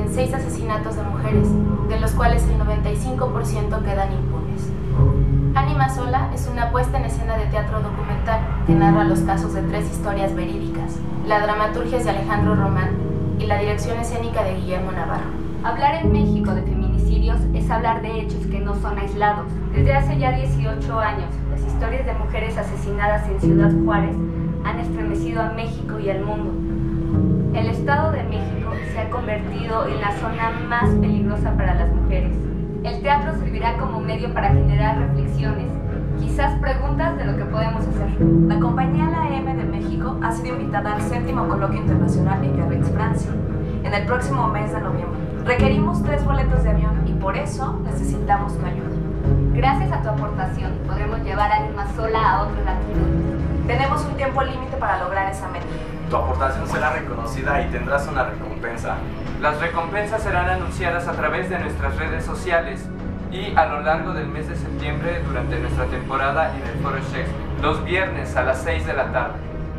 en 6 asesinatos de mujeres, de los cuales el 95% quedan impunes. Ánima Sola es una puesta en escena de teatro documental que narra los casos de 3 historias verídicas. La dramaturgia es de Alejandro Román y la dirección escénica de Guillermo Navarro. Hablar en México de feminicidios es hablar de hechos que no son aislados. Desde hace ya 18 años, las historias de mujeres asesinadas en Ciudad Juárez han estremecido a México y al mundo. El Estado de México se ha convertido en la zona más peligrosa para las mujeres. El teatro servirá como medio para generar reflexiones, quizás preguntas de lo que podemos hacer. La compañía La M de México ha sido invitada al 7º Coloquio Internacional en Biarritz, Francia, en el próximo mes de noviembre. Requerimos 3 boletos de avión y por eso necesitamos tu ayuda. Gracias a tu aportación podremos llevar Ánima Sola a otras latitudes. Tenemos un tiempo límite para lograr esa meta. Tu aportación será reconocida y tendrás una recompensa. Las recompensas serán anunciadas a través de nuestras redes sociales y a lo largo del mes de septiembre durante nuestra temporada en el Foro Shakespeare, los viernes a las 6 de la tarde.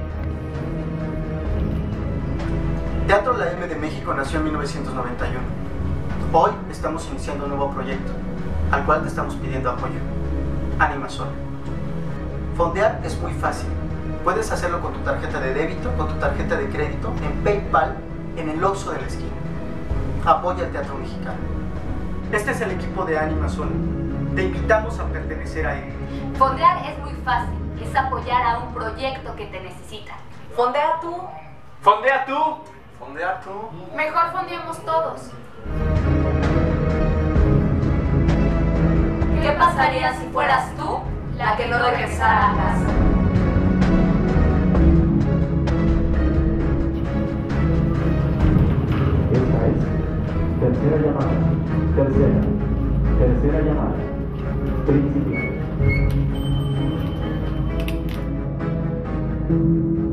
Teatro La M de México nació en 1991. Hoy estamos iniciando un nuevo proyecto, al cual te estamos pidiendo apoyo. Ánima Sola. Fondear es muy fácil. Puedes hacerlo con tu tarjeta de débito, con tu tarjeta de crédito, en PayPal, en el Oxxo de la esquina. Apoya el teatro mexicano. Este es el equipo de Ánima Sola. Te invitamos a pertenecer a él. Fondear es muy fácil, es apoyar a un proyecto que te necesita. Fondea tú. ¡Fondea tú! ¿Fondear tú? Mejor fondeamos todos. ¿Qué pasaría si fueras tú la que no regresara a casa? Esta es tercera llamada. Tercera llamada. Principiante.